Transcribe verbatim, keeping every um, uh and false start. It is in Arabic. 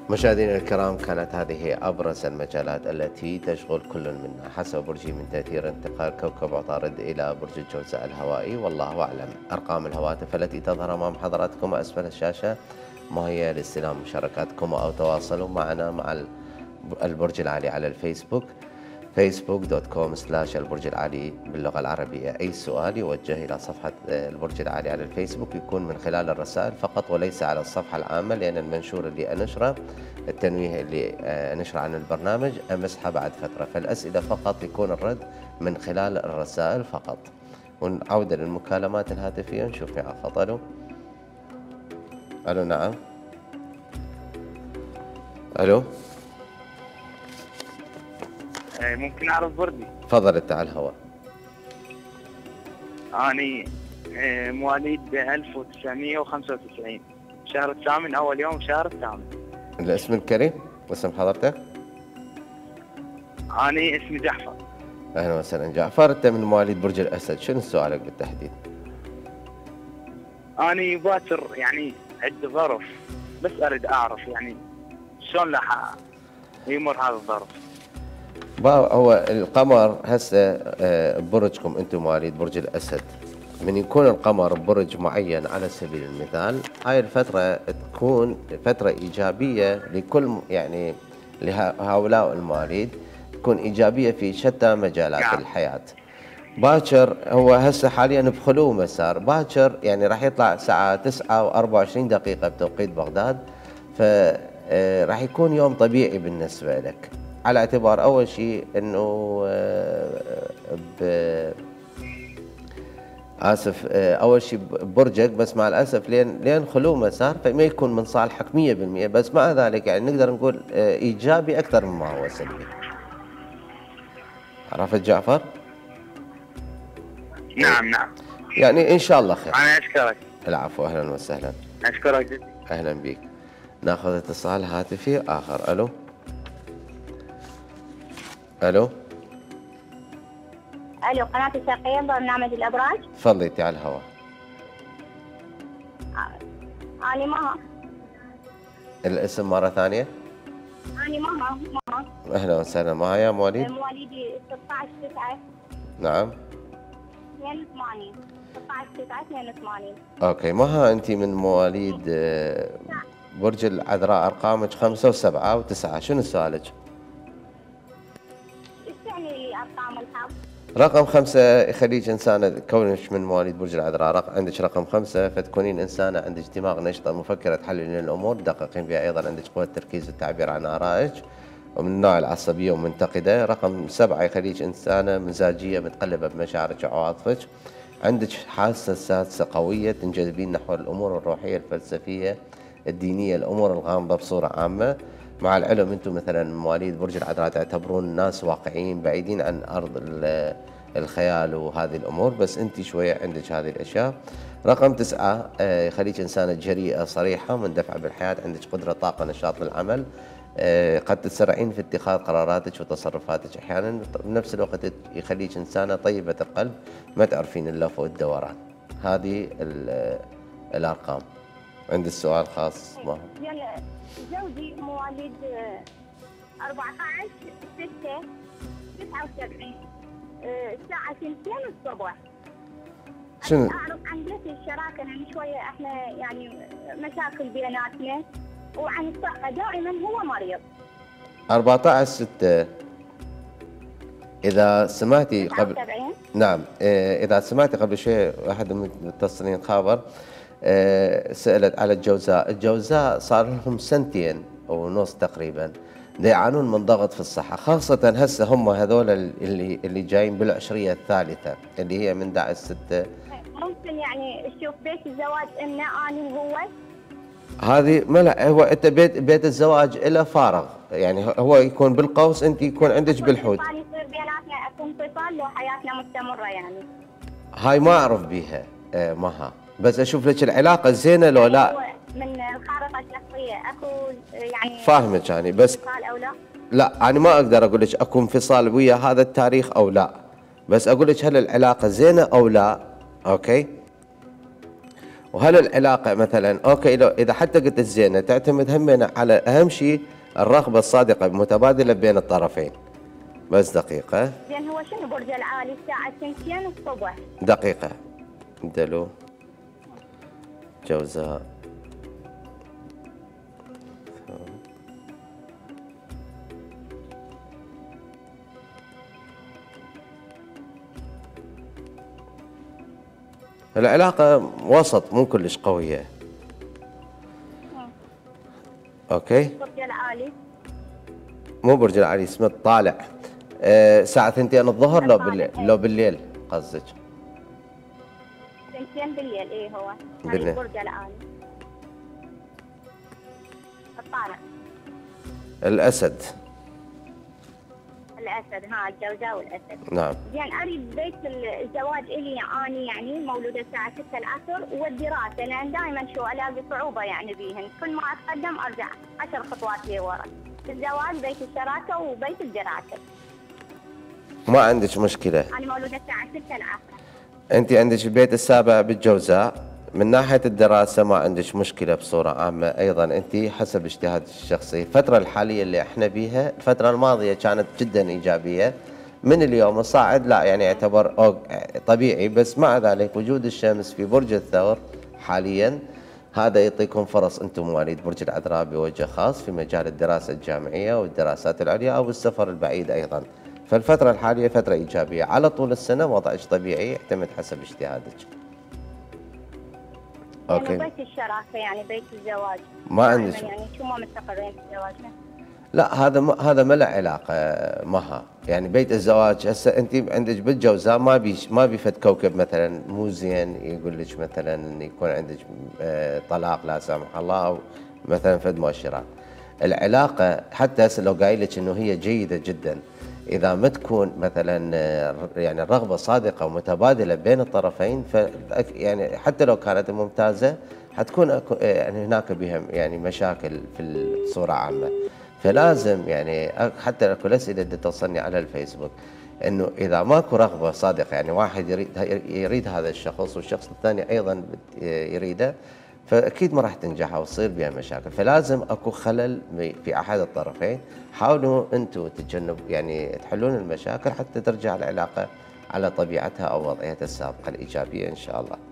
مشاهدينا الكرام، كانت هذه هي أبرز المجالات التي تشغل كل منا حسب برجي من تأثير انتقال كوكب عطارد إلى برج الجوزاء الهوائي، والله أعلم. أرقام الهواتف التي تظهر أمام حضراتكم أسفل الشاشة مهيئة لاستلام مشاركاتكم أو تواصلوا معنا مع البرج العالي على الفيسبوك فيسبوك دوت كوم سلاش البرج العالي باللغة العربية. أي سؤال يوجه إلى صفحة البرج العالي على الفيسبوك يكون من خلال الرسائل فقط وليس على الصفحة العامة، لأن المنشور اللي أنشره، التنويه اللي نشره عن البرنامج، أمسحه بعد فترة، فالأسئلة فقط يكون الرد من خلال الرسائل فقط. ونعود للمكالمات الهاتفية، نشوف مع خط. ألو ألو نعم. ألو ممكن أعرف بردي؟ تفضل انت على الهواء. أنا مواليد ألف وتسعمئة وخمسة وتسعين، شهر الثامن، أول يوم شهر الثامن. الاسم الكريم واسم حضرتك؟ أنا اسمي جعفر. أهلا وسهلا جعفر. أنت من مواليد برج الأسد، شنو سؤالك بالتحديد؟ أنا باكر يعني عندي ظرف، بس أريد أعرف يعني شلون راح يمر هذا الظرف. هو القمر هسه برجكم انتم مواليد برج الاسد، من يكون القمر ببرج معين على سبيل المثال، هاي الفتره تكون فتره ايجابيه لكل يعني لهؤلاء المواليد، تكون ايجابيه في شتى مجالات نعم. الحياه. باكر هو هسه حاليا بخلو مسار، باكر يعني راح يطلع الساعه تسعة وأربعة وعشرين دقيقه بتوقيت بغداد، فراح يكون يوم طبيعي بالنسبه لك، على اعتبار أول شيء أنه ب... آسف أول شيء برجك، بس مع الأسف لين لين خلو مسار فما يكون من صالحك مية بالمية، بس مع ذلك يعني نقدر نقول إيجابي أكثر مما هو سلبي. عرفت جعفر؟ نعم نعم. يعني إن شاء الله خير. أنا أشكرك. العفو، أهلا وسهلا. أشكرك جدا. أهلا بك. ناخذ اتصال هاتفي آخر. ألو ألو الو، قناة الشرقية، برنامج الابراج. تفضلي انت على الهواء. أنا مها. الاسم مرة ثانية؟ أنا مها مها. أهلا وسهلا. مها يا مواليد؟ مواليدي ستة عشر تسعة. نعم. اثنين وثمانين. ستة عشر تسعة اثنين وثمانين. أوكي مها، أنت من مواليد برج العذراء، أرقامك خمسة وسبعة وتسعة، شنو سؤالك؟ إيش يعني أرقام الحظ؟ رقم خمسة يخليك إنسانة، كونك من مواليد برج العذراء رق... عندك رقم خمسة، فتكونين إنسانة عندك دماغ نشطة مفكرة تحللين الأمور، تدققين بها، أيضا عندك قوة تركيز والتعبير عن آرائك، ومن النوع العصبية ومنتقدة. رقم سبعة يخليك إنسانة مزاجية متقلبة بمشاعرك وعواطفك، عندك حاسة سادسة قوية، تنجذبين نحو الأمور الروحية الفلسفية الدينية، الأمور الغامضة بصورة عامة. مع العلم أنتم مثلا مواليد برج العذراء تعتبرون ناس واقعيين بعيدين عن أرض الخيال وهذه الأمور، بس أنت شوية عندك هذه الأشياء. رقم تسعة يخليك إنسانة جريئة صريحة مندفعة بالحياة، عندك قدرة طاقة نشاط للعمل، قد تسرعين في اتخاذ قراراتك وتصرفاتك أحيانا، بنفس الوقت يخليك إنسانة طيبة القلب ما تعرفين اللف والدوران. هذه الأرقام. عندي السؤال خاص معه. زوجي مواليد أربعة عشر ستة تسعة وسبعين، الساعة اثنتين الصبح. شنو؟ أعرف عن بيت الشراكة، يعني شوية إحنا يعني مشاكل بيناتنا، وعن الصحة دائما هو مريض. أربعة عشر ستة إذا سمعتي قبل نعم إذا سمعتي قبل شيء أحد المتصلين خابر سألت على الجوزاء، الجوزاء صار لهم سنتين ونص تقريبا يعانون من ضغط في الصحة، خاصة هسه هم هذول اللي اللي جايين بالعشرية الثالثة اللي هي من أحد عشر ستة. ممكن يعني تشوف بيت الزواج إنه أنا وهو؟ هذه ما لا، هو انت بيت بيت الزواج له فارغ، يعني هو يكون بالقوس، انت يكون عندك بالحوت. يصير بيناتنا اكو انفصال لو حياتنا مستمرة يعني. هاي ما اعرف بيها آه مها، بس اشوف لك العلاقة زينة لو لا. من الخارطة الشخصية اكو يعني فاهمك يعني، بس انفصال او لا؟ لا انا ما اقدر اقول لك اكو انفصال ويا هذا التاريخ او لا، بس اقول لك هل العلاقة زينة او لا. اوكي. وهل العلاقة مثلا اوكي لو اذا حتى قلت الزينة تعتمد همنا على اهم شيء الرغبة الصادقة المتبادلة بين الطرفين. بس دقيقة. زين هو شنو برج العالي الساعة اثنين الصبح؟ دقيقة. دلو جوزاء العلاقة وسط مو كلش قوية. اوكي. برج العالي مو برج العالي اسمه الطالع. أه الساعة اثنتين الظهر لو بالليل لو بالليل قصدك. اثنين بالليل ايه هو. بالليل. برج العالي. الطالع. الأسد. الاسد ها الجوزاء والاسد. نعم. زين اريد بيت الزواج الي اني يعني مولوده الساعه ستة العصر والدراسه لان دائما شو الاقي صعوبه يعني بيهن كل ما اتقدم ارجع عشر خطوات لورا. الزواج بيت الشراكه وبيت الدراسه. ما عندك مشكلة. انا مولوده الساعه ستة العصر. انت عندك البيت السابع بالجوزاء. من ناحية الدراسة ما عندك مشكلة بصورة عامة، أيضا أنت حسب اجتهادك الشخصي. الفترة الحالية اللي احنا بيها الفترة الماضية كانت جدا إيجابية، من اليوم الصاعد لا يعني يعتبر طبيعي، بس مع ذلك وجود الشمس في برج الثور حاليا هذا يعطيكم فرص أنتم مواليد برج العذراء بوجه خاص في مجال الدراسة الجامعية والدراسات العليا أو السفر البعيد أيضا. فالفترة الحالية فترة إيجابية، على طول السنة وضعك طبيعي يعتمد حسب اجتهادك. اوكي. يعني بيت الشراكه يعني بيت الزواج. ما عندك يعني شو ما مستقرين في زواجنا؟ لا هذا ما هذا ما له علاقه معها، يعني بيت الزواج هسه انت عندك بالجوزاء ما بي ما بيفد كوكب مثلا مو زين يقول لك مثلا ان يكون عندك طلاق لا سامح الله او مثلا فد مؤشرات. العلاقه حتى هسه لو قايل لك انه هي جيده جدا، اذا ما تكون مثلا يعني الرغبه صادقه ومتبادله بين الطرفين ف يعني حتى لو كانت ممتازه حتكون يعني هناك بها يعني مشاكل في الصوره عامه. فلازم يعني حتى اكو اسئله توصلني على الفيسبوك انه اذا ماكو رغبه صادقه، يعني واحد يريد يريد هذا الشخص والشخص الثاني ايضا يريده، فاكيد ما راح تنجح او تصير بها مشاكل. فلازم اكو خلل في احد الطرفين. حاولوا انتم تتجنبوا يعني تحلون المشاكل حتى ترجع العلاقه على طبيعتها او وضعيتها السابقه الايجابيه ان شاء الله.